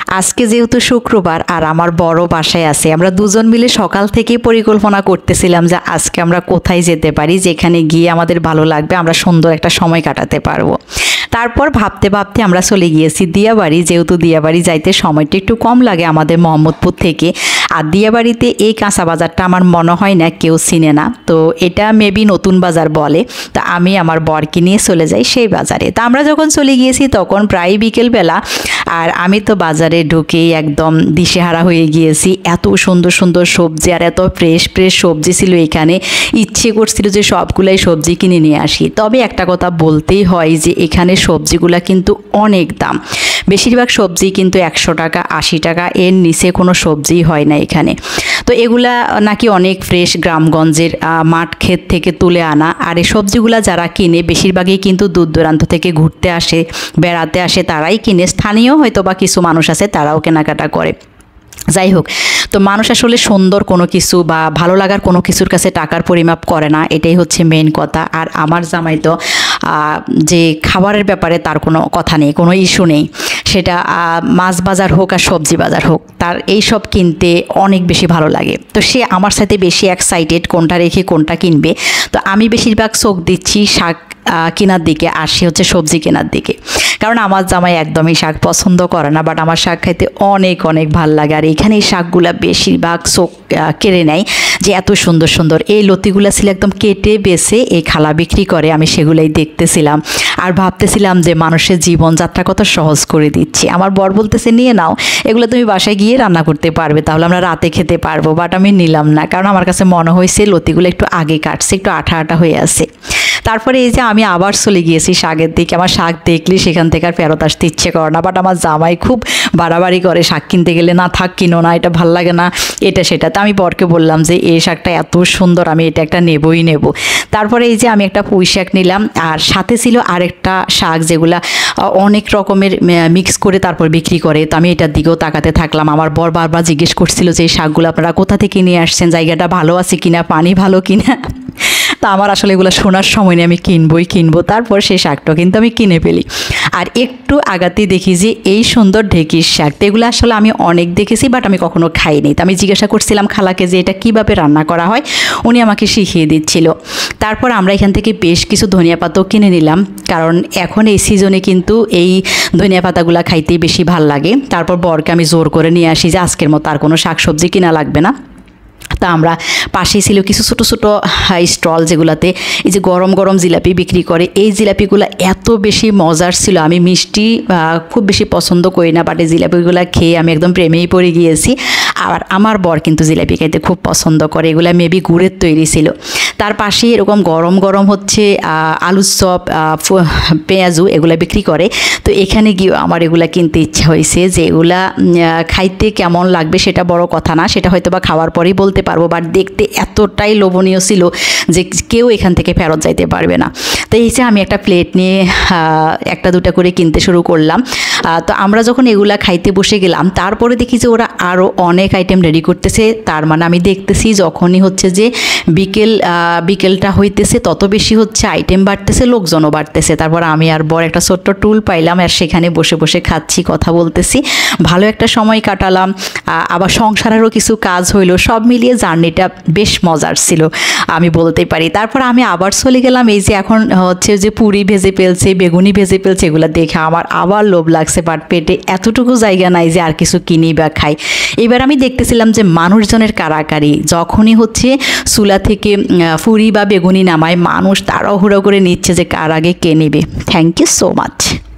আজকে যেহেতু শুক্রবার আর আমার বড় বাসায় আছে, আমরা দুজন মিলে সকাল থেকেই পরিকল্পনা করতেছিলাম যে আজকে আমরা কোথায় যেতে পারি যেখানে গিয়ে আমাদের ভালো লাগবে, আমরা সুন্দর একটা সময় কাটাতে পারবো। তারপর ভাবতে ভাবতে আমরা চলে গিয়েছি দিয়াবাড়ি, যেহেতু দিয়াবাড়ি যাইতে সময়টা একটু কম লাগে আমাদের মোহাম্মদপুর থেকে। আর দিয়াবাড়িতে এই কাঁচা বাজারটা আমার মনে হয় না কেউ চিনে না, তো এটা মেবি নতুন বাজার বলে। তো আমি আমার বরকে নিয়ে চলে যাই সেই বাজারে। তা আমরা যখন চলে গিয়েছি তখন প্রায় বিকেলবেলা, আর আমি তো বাজারে ঢুকেই একদম দিশেহারা হয়ে গিয়েছি। এত সুন্দর সুন্দর সবজি আর এত ফ্রেশ ফ্রেশ সবজি ছিল এখানে, ইচ্ছে করছিল যে সবগুলাই সবজি কিনে নিয়ে আসি। তবে একটা কথা বলতেই হয় যে এখানে সবজিগুলা কিন্তু অনেক দাম। বেশিরভাগ সবজি কিন্তু 100 টাকা 80 টাকা, এর নিচে কোনো সবজি হয় না এখানে। তো এগুলা নাকি অনেক ফ্রেশ, গ্রামগঞ্জের মাঠ ক্ষেত থেকে তুলে আনা। আর এই সবজিগুলা যারা কিনে বেশিরভাগই কিন্তু দূর দূরান্ত থেকে ঘুরতে আসে, বেড়াতে আসে, তারাই কিনে। স্থানীয় হয়তো বা কিছু মানুষ আছে তারাও কেনাকাটা করে। যাই হোক, তো মানুষ আসলে সুন্দর কোনো কিছু বা ভালো লাগার কোনো কিছুর কাছে টাকার পরিমাপ করে না, এটাই হচ্ছে মেইন কথা। আর আমার জামাই তো যে খাবারের ব্যাপারে তার কোনো কথা নেই, কোনো ইস্যু নেই, সেটা মাছ বাজার হোক আর সবজি বাজার হোক, তার এই সব কিনতে অনেক বেশি ভালো লাগে। তো সে আমার সাথে বেশি এক্সাইটেড কোনটা রেখে কোনটা কিনবে। তো আমি বেশিরভাগ চোখ দিচ্ছি শাক কেনার দিকে, আর সে হচ্ছে সবজি কেনার দিকে। কারণ আমার জামাই একদমই শাক পছন্দ করে না, বাট আমার শাক খাইতে অনেক অনেক ভাল লাগে। আর এখানে এই শাকগুলা বেশিরভাগ চোখ কেড়ে নেয়, যে এত সুন্দর সুন্দর এই লতিগুলা ছিল একদম কেটে বেছে এই খালা বিক্রি করে। আমি সেগুলাই দেখতেছিলাম আর ভাবতেছিলাম যে মানুষের জীবনযাত্রা কত সহজ করে দিচ্ছে। আমার বর বলতেছে নিয়ে নাও, এগুলো তুমি বাসায় গিয়ে রান্না করতে পারবে, তাহলে আমরা রাতে খেতে পারবো। বাট আমি নিলাম না, কারণ আমার কাছে মনে হয়েছে লতিগুলো একটু আগে কাটছে, একটু আঠা আঠা হয়ে আছে। তারপরে এই যে আমি আবার চলে গিয়েছি শাকের দিকে। আমার শাক দেখলে সেখান থেকে আর ফেরত আসতে ইচ্ছে করে না, বাট আমার জামাই খুব বাড়াবাড়ি করে শাক কিনতে গেলে, না থাক কিনো না, এটা ভাল লাগে না, এটা সেটা। তো আমি বরকে বললাম যে এই শাকটা এত সুন্দর, আমি এটা একটা নেবই নেব। তারপরে এই যে আমি একটা পুঁই শাক নিলাম, আর সাথে ছিল আরেকটা শাক যেগুলা অনেক রকমের মিক্স করে তারপর বিক্রি করে। তো আমি এটার দিকেও তাকাতে থাকলাম। আমার বর বারবার জিজ্ঞেস করছিল যে এই শাকগুলো আপনারা কোথা থেকে নিয়ে আসছেন, জায়গাটা ভালো আছে কিনা, পানি ভালো কিনা। তা আমার আসলে এগুলো শোনার সময় নেই, আমি কিনবই কিনবো। তারপর সেই শাকটা কিন্তু আমি কিনে ফেলি। আর একটু আগাতেই দেখি যে এই সুন্দর ঢেঁকির শাক, তো এগুলো আসলে আমি অনেক দেখেছি, বাট আমি কখনো খাইনি। তো আমি জিজ্ঞাসা করছিলাম খালাকে যে এটা কীভাবে রান্না করা হয়, উনি আমাকে শিখিয়ে দিচ্ছিল। তারপর আমরা এখান থেকে বেশ কিছু ধনিয়া পাতাও কিনে নিলাম, কারণ এখন এই সিজনে কিন্তু এই ধনিয়া পাতাগুলো খাইতেই বেশি ভাল লাগে। তারপর বরকে আমি জোর করে নিয়ে আসি যে আজকের মতো আর কোনো শাকসবজি কিনা লাগবে না। তা আমরা পাশেই ছিল কিছু ছোটো ছোটো স্টল, যেগুলাতে এই যে গরম গরম জিলাপি বিক্রি করে। এই জিলাপিগুলো এত বেশি মজার ছিল। আমি মিষ্টি খুব বেশি পছন্দ করি না, বাট এই জিলাপিগুলো খেয়ে আমি একদম প্রেমেই পড়ে গিয়েছি। আর আমার বর কিন্তু জিলাপি খাইতে খুব পছন্দ করে, এগুলো মেবি গুড়ের তৈরি ছিল। তার পাশেই এরকম গরম গরম হচ্ছে আলুর চপ, পেঁয়াজু, এগুলো বিক্রি করে। তো এখানে গিয়েও আমার এগুলা কিনতে ইচ্ছা হয়েছে। যে এগুলা খাইতে কেমন লাগবে সেটা বড় কথা না, সেটা হয়তো বা খাওয়ার পরেই বলতে পারবো, বাট দেখতে এতটাই লোভনীয় ছিল যে কেউ এখান থেকে ফেরত যাইতে পারবে না। তো এই যে আমি একটা প্লেট নিয়ে একটা দুটা করে কিনতে শুরু করলাম। তো আমরা যখন এগুলা খাইতে বসে গেলাম, তারপরে দেখি যে ওরা আরও অনেক আইটেম রেডি করতেছে। তার মানে আমি দেখতেছি যখনই হচ্ছে যে বিকেলটা হইতেছে তত বেশি হচ্ছে আইটেম বাড়তেছে, লোকজনও বাড়তেছে। তারপর আমি আর বর একটা ছোট্ট টুল পাইলাম, আর সেখানে বসে বসে খাচ্ছি, কথা বলতেছি, ভালো একটা সময় কাটালাম। আবার সংসারেরও কিছু কাজ হইলো, সব মিলিয়ে জার্নিটা বেশ মজার ছিল আমি বলতে পারি। তারপর আমি আবার চলে গেলাম। এই যে এখন হচ্ছে যে পুরি ভেজে ফেলছে, বেগুনি ভেজে ফেলছে, এগুলো দেখে আমার আবার লোভ লাগছে, বাট পেটে এতটুকু জায়গা নাই যে আর কিছু কিনি বা খাই। এবার আমি দেখতেছিলাম যে মানুষজনের কারাকারি, যখনই হচ্ছে চুলা থেকে পুরি বা বেগুনি নামায়, মানুষ তাড়াহুড়ো করে নিচ্ছে যে কার আগে কে নেবে। Thank you so much.